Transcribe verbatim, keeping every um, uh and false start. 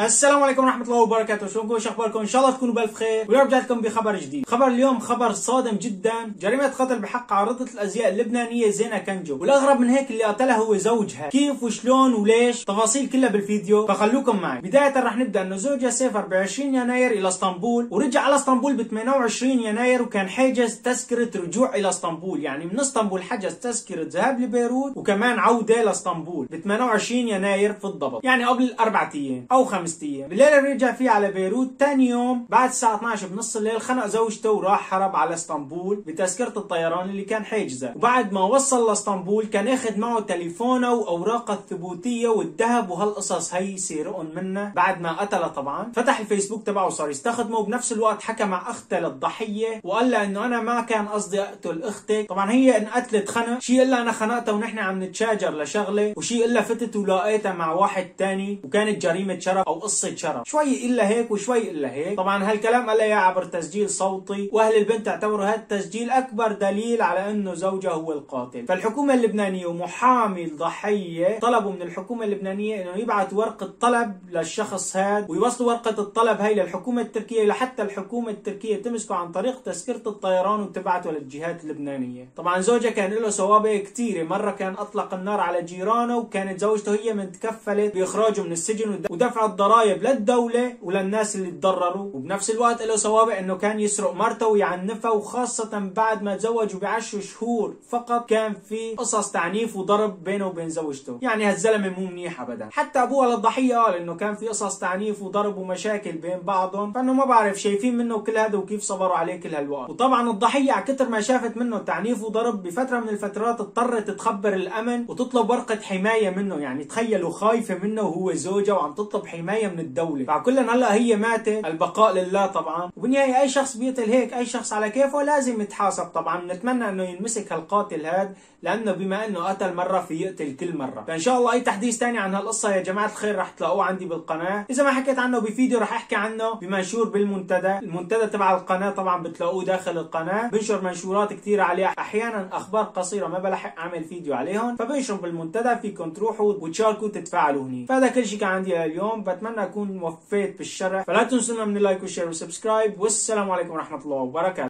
السلام عليكم ورحمة الله وبركاته، شلونكم؟ شو اخباركم؟ ان شاء الله تكونوا بألف خير، واليوم رجعت لكم بخبر جديد. خبر اليوم خبر صادم جدا، جريمة قتل بحق عارضة الازياء اللبنانية زينة كنجو، والاغرب من هيك اللي قتلها هو زوجها. كيف وشلون وليش؟ تفاصيل كلها بالفيديو، فخلوكم معي. بداية رح نبدا انه زوجها سافر ب عشرين يناير الى اسطنبول، ورجع على اسطنبول ب ثمانية وعشرين يناير، وكان حاجز تذكرة رجوع الى اسطنبول، يعني من اسطنبول حجز تذكرة ذهاب لبيروت وكمان عودة لاسطنبول ب ثمانية وعشرين يناير في الضبط، يعني قبل اربع ايام او خمس ايام. بالليل اللي رجع فيه على بيروت، ثاني يوم بعد الساعة اثنعش بنص الليل خنق زوجته وراح هرب على اسطنبول بتذكرة الطيران اللي كان حاجزها. وبعد ما وصل لاسطنبول كان اخذ معه تليفونه واوراقه الثبوتيه والذهب وهالقصص هي سيرقن منه. بعد ما قتلها طبعا فتح الفيسبوك تبعه وصار يستخدمه، وبنفس الوقت حكى مع اختها للضحيه وقال لها انه انا ما كان قصدي اقتل اختك. طبعا هي انقتلت خنق، شيء الا انا خنقتها ونحن عم نتشاجر لشغله، وشيء الا فتت ولقيتها مع واحد ثاني وكانت جريمه شرف او قصه شرف، شوي الا هيك وشوي الا هيك. طبعا هالكلام قال لها عبر تسجيل صوتي، واهل البنت اعتبروا هذا التسجيل اكبر دليل على انه زوجها هو القاتل. فالحكومه اللبنانيه ومحامي الضحيه طلبوا من الحكومه اللبنانيه انه يبعث ورقه طلب للشخص هذا، ويوصلوا ورقه الطلب هي للحكومه التركيه، لحتى الحكومه التركيه تمسكه عن طريق تذكره الطيران وتبعته للجهات اللبنانيه. طبعا زوجها كان له سوابق كثيره، مره كان اطلق النار على جيرانه، وكانت زوجته هي من تكفلت باخراجه من السجن ودفع الضرائب للدوله وللناس اللي تضرروا. وبنفس الوقت له سوابق انه كان يسرق مرته ويعنفها، وخاصه بعد ما تزوجوا بعشر شهور فقط كان في قصص تعنيف وضرب بينه وبين زوجته. يعني هالزلمه مو منيح ابدا. حتى ابوها للضحيه قال انه كان في قصص تعنيف وضرب ومشاكل بين بعضهم، فانه ما بعرف شايفين منه كل هذا وكيف صبروا عليه كل هالوقت. وطبعا الضحيه على كثر ما شافت منه تعنيف وضرب بفتره من الفترات اضطرت تخبر الامن وتطلب ورقه حمايه منه. يعني تخيلوا خايفه منه وهو زوجها وعم تطلب حمايه من الدوله. فكلنا هلا هي ماتت، البقاء لله طبعا. وبالنهايه اي شخص بيقتل هيك، اي شخص على كيفه لازم يتحاسب. طبعا بنتمنى انه ينمسك هالقاتل هذا، لانه بما انه قتل مره في يقتل كل مره. فان شاء الله اي تحديث ثاني عن هالقصه يا جماعه الخير رح تلاقوه عندي بالقناه. اذا ما حكيت عنه بفيديو رح احكي عنه بمنشور بالمنتدى، المنتدى تبع القناه طبعا بتلاقوه داخل القناه، بنشر منشورات كثيره عليه، احيانا اخبار قصيره ما بلحق اعمل فيديو عليهم، فبنشر بالمنتدى، فيكم تروحوا وتشاركوا وتتفاعلوا هني. فهذا كل شيء كان عندي اليوم، بتمنى اكون وفيت بالشرح، فلا تنسونا من اللايك والشير والسبسكرايب، والسلام عليكم ورحمه الله وبركاته.